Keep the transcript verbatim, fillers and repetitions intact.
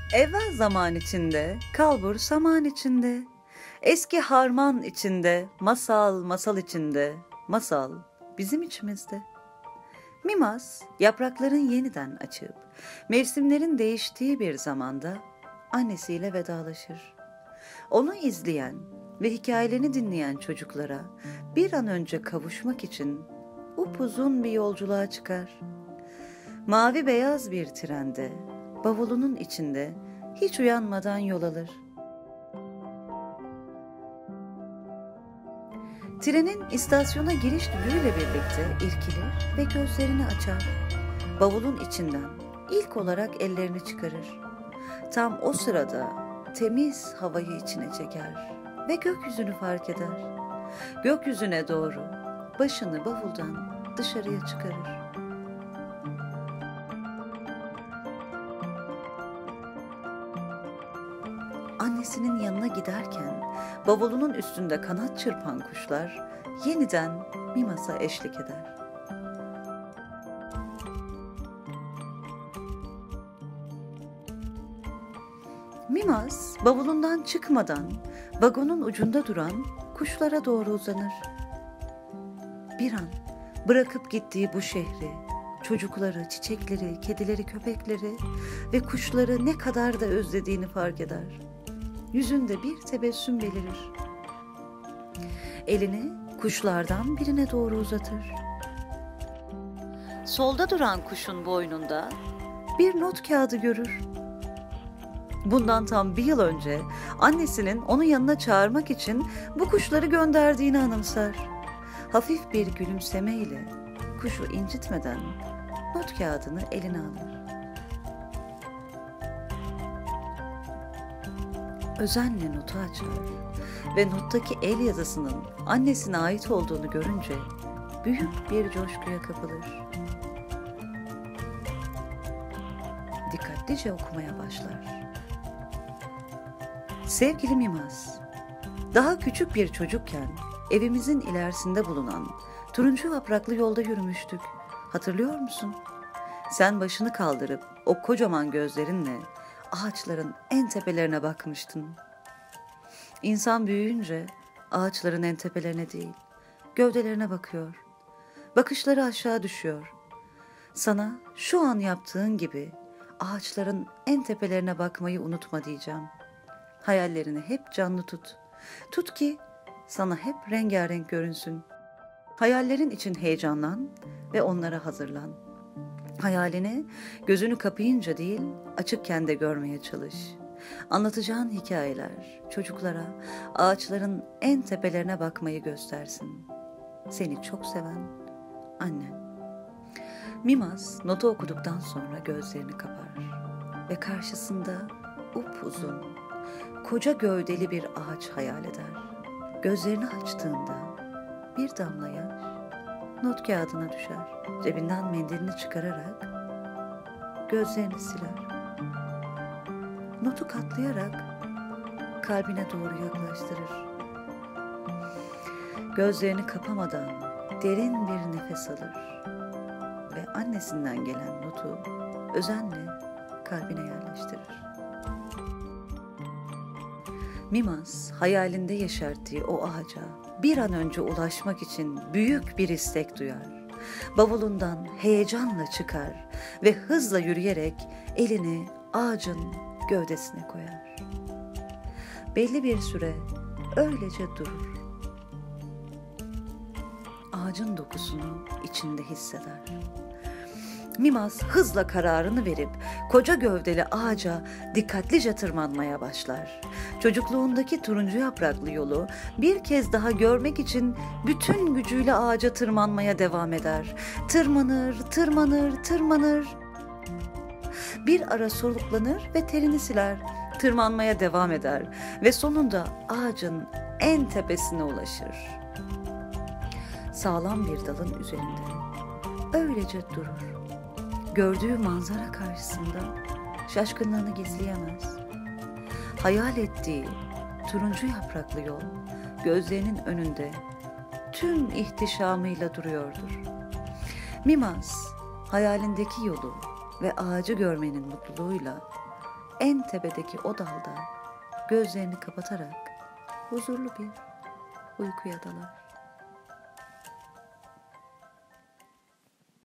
Evvel zaman içinde, kalbur saman içinde, eski harman içinde, masal masal içinde, masal bizim içimizde. Mimaz, yaprakların yeniden açıp, mevsimlerin değiştiği bir zamanda annesiyle vedalaşır. Onu izleyen ve hikayelerini dinleyen çocuklara bir an önce kavuşmak için upuzun bir yolculuğa çıkar. Mavi beyaz bir trende, bavulunun içinde hiç uyanmadan yol alır. Trenin istasyona giriş düdüğüyle birlikte irkilir ve gözlerini açar. Bavulun içinden ilk olarak ellerini çıkarır. Tam o sırada temiz havayı içine çeker ve gökyüzünü fark eder. Gökyüzüne doğru başını bavuldan dışarıya çıkarır. Annesinin yanına giderken bavulunun üstünde kanat çırpan kuşlar yeniden Mimaz'a eşlik eder. Mimaz bavulundan çıkmadan vagonun ucunda duran kuşlara doğru uzanır. Bir an bırakıp gittiği bu şehri, çocukları, çiçekleri, kedileri, köpekleri ve kuşları ne kadar da özlediğini fark eder. Yüzünde bir tebessüm belirir. Elini kuşlardan birine doğru uzatır. Solda duran kuşun boynunda bir not kağıdı görür. Bundan tam bir yıl önce annesinin onu yanına çağırmak için bu kuşları gönderdiğini anımsar. Hafif bir gülümsemeyle kuşu incitmeden not kağıdını eline alır. Özenle notu açar ve nottaki el yazısının annesine ait olduğunu görünce büyük bir coşkuya kapılır. Dikkatlice okumaya başlar. Sevgili Mimaz, daha küçük bir çocukken evimizin ilerisinde bulunan turuncu yapraklı yolda yürümüştük. Hatırlıyor musun? Sen başını kaldırıp o kocaman gözlerinle ağaçların en tepelerine bakmıştın. İnsan büyüyünce ağaçların en tepelerine değil, gövdelerine bakıyor. Bakışları aşağı düşüyor. Sana şu an yaptığın gibi ağaçların en tepelerine bakmayı unutma diyeceğim. Hayallerini hep canlı tut. Tut ki sana hep rengarenk görünsün. Hayallerin için heyecanlan ve onlara hazırlan. Hayalini gözünü kapayınca değil, açıkken de görmeye çalış. Anlatacağın hikayeler çocuklara ağaçların en tepelerine bakmayı göstersin. Seni çok seven annen. Mimaz notu okuduktan sonra gözlerini kapar ve karşısında upuzun, koca gövdeli bir ağaç hayal eder. Gözlerini açtığında bir damla yaş not kağıdına düşer. Cebinden mendilini çıkararak gözlerini siler. Notu katlayarak kalbine doğru yaklaştırır. Gözlerini kapamadan derin bir nefes alır ve annesinden gelen notu özenle kalbine yerleştirir. Mimaz hayalinde yeşerttiği o ağaca bir an önce ulaşmak için büyük bir istek duyar. Bavulundan heyecanla çıkar ve hızla yürüyerek elini ağacın gövdesine koyar. Belli bir süre öylece durur. Ağacın dokusunu içinde hisseder. Mimaz hızla kararını verip koca gövdeli ağaca dikkatlice tırmanmaya başlar. Çocukluğundaki turuncu yapraklı yolu bir kez daha görmek için bütün gücüyle ağaca tırmanmaya devam eder. Tırmanır, tırmanır, tırmanır. Bir ara soluklanır ve terini siler. Tırmanmaya devam eder ve sonunda ağacın en tepesine ulaşır. Sağlam bir dalın üzerinde öylece durur. Gördüğü manzara karşısında şaşkınlığını gizleyemez. Hayal ettiği turuncu yapraklı yol gözlerinin önünde tüm ihtişamıyla duruyordur. Mimaz hayalindeki yolu ve ağacı görmenin mutluluğuyla en tepedeki o dalda gözlerini kapatarak huzurlu bir uykuya dalar.